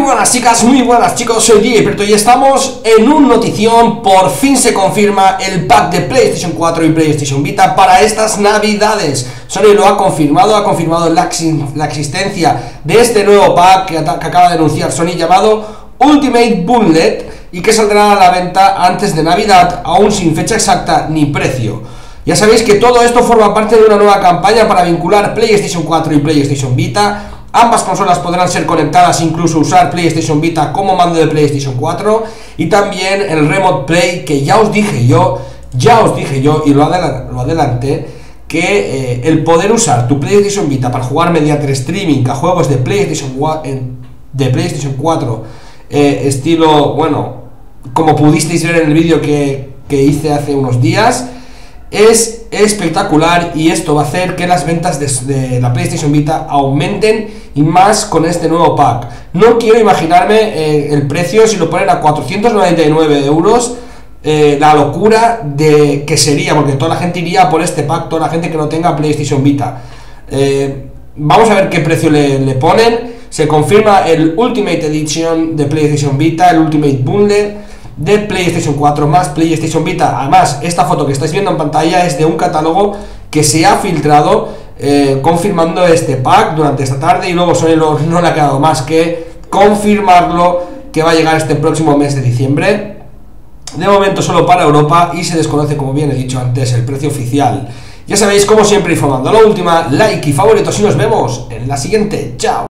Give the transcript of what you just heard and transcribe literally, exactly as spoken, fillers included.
buenas chicas, muy buenas chicos, soy D J Perto y estamos en un notición. Por fin se confirma el pack de PlayStation cuatro y PlayStation Vita para estas navidades. Sony lo ha confirmado, ha confirmado la, la existencia de este nuevo pack que, que acaba de anunciar Sony, llamado Ultimate Bundle, y que saldrá a la venta antes de Navidad, aún sin fecha exacta ni precio. Ya sabéis que todo esto forma parte de una nueva campaña para vincular PlayStation cuatro y PlayStation Vita. Ambas consolas podrán ser conectadas, incluso usar PlayStation Vita como mando de PlayStation cuatro, y también el Remote Play, que ya os dije yo, ya os dije yo y lo, adel lo adelanté, que eh, el poder usar tu PlayStation Vita para jugar mediante streaming a juegos de PlayStation, de PlayStation cuatro, eh, estilo, bueno, como pudisteis ver en el vídeo que, que hice hace unos días, es espectacular, y esto va a hacer que las ventas de, de la PlayStation Vita aumenten, y más con este nuevo pack. No quiero imaginarme eh, el precio si lo ponen a cuatrocientos noventa y nueve euros, eh, la locura de que sería, porque toda la gente iría por este pack, toda la gente que no tenga PlayStation Vita. Eh, vamos a ver qué precio le, le ponen. Se confirma el Ultimate Edition de PlayStation Vita, el Ultimate Bundle de PlayStation cuatro más PlayStation Vita. Además, esta foto que estáis viendo en pantalla es de un catálogo que se ha filtrado eh, confirmando este pack durante esta tarde, y luego Sony no, no le ha quedado más que confirmarlo, que va a llegar este próximo mes de diciembre. De momento solo para Europa, y se desconoce, como bien he dicho antes, el precio oficial. Ya sabéis, como siempre, informando a la última, like y favoritos, y nos vemos en la siguiente. Chao.